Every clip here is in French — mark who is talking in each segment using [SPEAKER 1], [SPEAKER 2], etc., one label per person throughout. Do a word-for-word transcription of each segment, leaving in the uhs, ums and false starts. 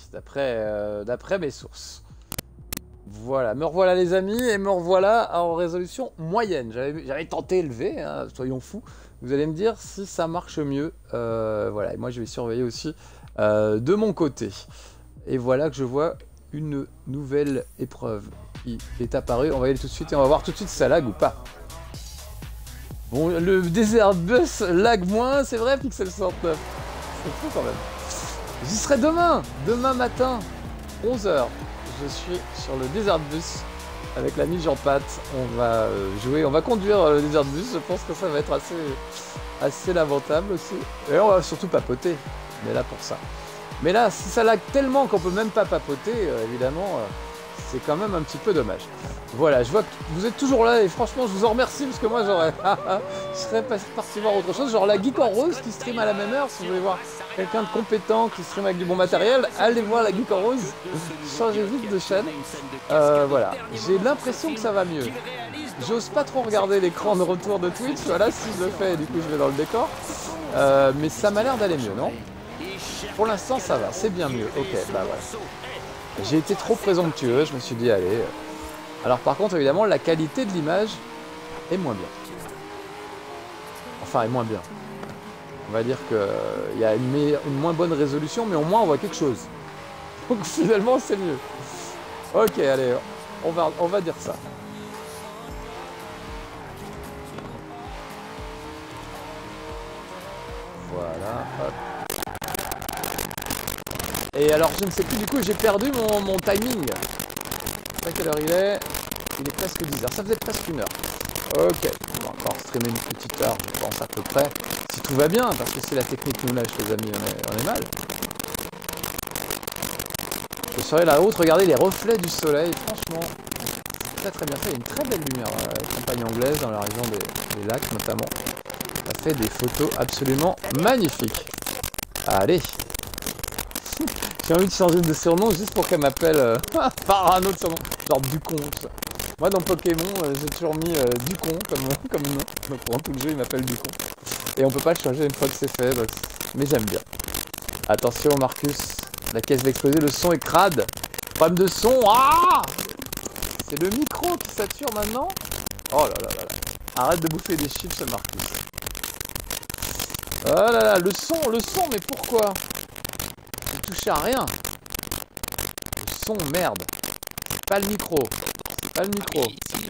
[SPEAKER 1] d'après euh, d'après mes sources. Voilà, me revoilà les amis, et me revoilà en résolution moyenne. J'avais tenté élevé, hein, soyons fous. Vous allez me dire si ça marche mieux. Euh, voilà, et moi je vais surveiller aussi euh, de mon côté. Et voilà que je vois une nouvelle épreuve qui est apparue. On va y aller tout de suite et on va voir tout de suite si ça lag ou pas. Bon, le Desert Bus lag moins, c'est vrai, Pixel soixante-neuf. C'est fou quand même. J'y serai demain, demain matin, onze heures. Je suis sur le Desert Bus avec l'ami Jean-Pat. On va jouer, on va conduire le Desert Bus. Je pense que ça va être assez, assez lamentable aussi. Et on va surtout papoter. On est là pour ça. Mais là, si ça lag tellement qu'on peut même pas papoter, euh, évidemment, euh, c'est quand même un petit peu dommage. Voilà, je vois que vous êtes toujours là et franchement, je vous en remercie parce que moi, j'aurais, je serais parti voir autre chose. Genre la Geek en Rose qui stream à la même heure. Si vous voulez voir quelqu'un de compétent qui stream avec du bon matériel, allez voir la Geek en Rose. Changez vite de chaîne. Euh, voilà, j'ai l'impression que ça va mieux. J'ose pas trop regarder l'écran de retour de Twitch. Voilà, si je le fais, du coup, je vais dans le décor. Euh, mais ça m'a l'air d'aller mieux, non? Pour l'instant, ça va, c'est bien mieux. Ok, bah voilà. J'ai été trop présomptueux, je me suis dit, allez. Alors par contre, évidemment, la qualité de l'image est moins bien. Enfin, est moins bien. On va dire qu'il y a une, une moins bonne résolution, mais au moins on voit quelque chose. Donc finalement, c'est mieux. Ok, allez, on va, on va dire ça. Voilà, hop. Et alors, je ne sais plus, du coup, j'ai perdu mon, mon timing. Je sais pas quelle heure il est. Il est presque dix heures. Ça faisait presque une heure. Ok. On va encore streamer une petite heure, je pense, à peu près. Si tout va bien, parce que si la technique nous lâche, les amis, on est, on est mal. Je serai là-haut, regardez les reflets du soleil. Franchement, c'est très très bien fait. Il y a une très belle lumière dans la campagne anglaise, dans la région des, des lacs notamment. Ça fait des photos absolument magnifiques. Allez. J'ai envie de changer de surnom juste pour qu'elle m'appelle euh, par un autre surnom, genre Ducon. Moi dans Pokémon, euh, j'ai toujours mis euh, Ducon comme, comme nom, donc pendant tout le jeu il m'appelle Ducon. Et on peut pas le changer une fois que c'est fait, donc... mais j'aime bien. Attention Marcus, la caisse va exploser, le son est crade. Problème de son, ah, c'est le micro qui sature maintenant. Oh là là là là, arrête de bouffer des chips Marcus. Oh là là, le son, le son, mais pourquoi? Toucher à rien. Le son, merde. Pas le micro. Pas le micro.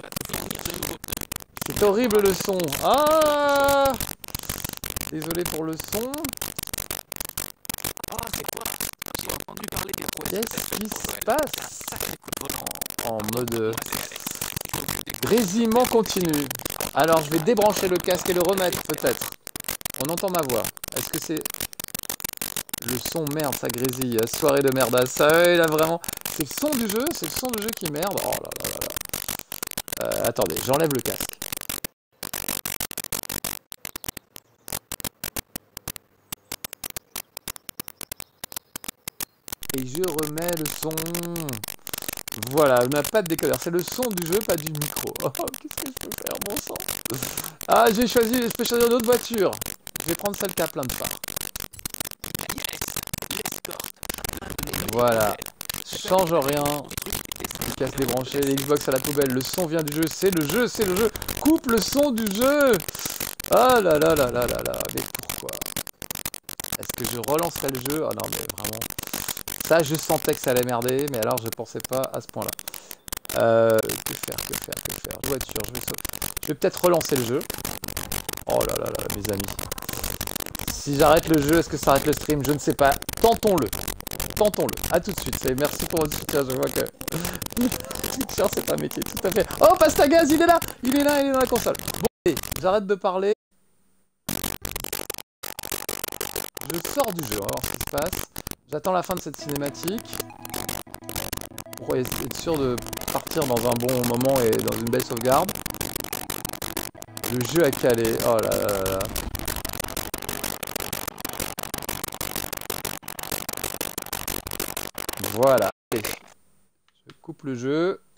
[SPEAKER 1] C'est horrible le son. Ah! Désolé pour le son. Qu'est-ce qui se passe? En mode grésillement continu. Alors je vais débrancher le casque et le remettre peut-être. On entend ma voix. Est-ce que c'est... Le son, merde, ça grésille. Soirée de merde. Ça, là, vraiment. C'est le son du jeu, c'est le son du jeu qui merde. Oh là là là là. Euh, attendez, j'enlève le casque. Et je remets le son. Voilà, on n'a pas de décodeur. C'est le son du jeu, pas du micro. Oh, qu'est-ce que je peux faire, bon sang. Ah, j'ai choisi, je peux choisir une autre voiture. Je vais prendre celle qui a plein de phares. Voilà, change rien, le casque débranché, les Xbox à la poubelle, le son vient du jeu, c'est le jeu, c'est le jeu, coupe le son du jeu. Ah là là là là là là, mais pourquoi? Est-ce que je relancerai le jeu? Oh non mais vraiment, ça je sentais que ça allait merder, mais alors je pensais pas à ce point-là. Euh, que faire, que faire, que faire, voiture, je vais, je vais peut-être relancer le jeu. Oh là là là, mes amis. Si j'arrête le jeu, est-ce que ça arrête le stream? Je ne sais pas, tentons-le. Tentons-le. A tout de suite. Merci pour votre soutien. Je vois que Twitcher, c'est un métier. Tout à fait. Oh, Pastagaz, il est là. Il est là, il est dans la console. Bon, allez, j'arrête de parler. Je sors du jeu. On va voir ce qui se passe. J'attends la fin de cette cinématique. Pour être sûr de partir dans un bon moment et dans une belle sauvegarde. Le jeu a calé. Oh là là là là. Voilà. Allez. Je coupe le jeu.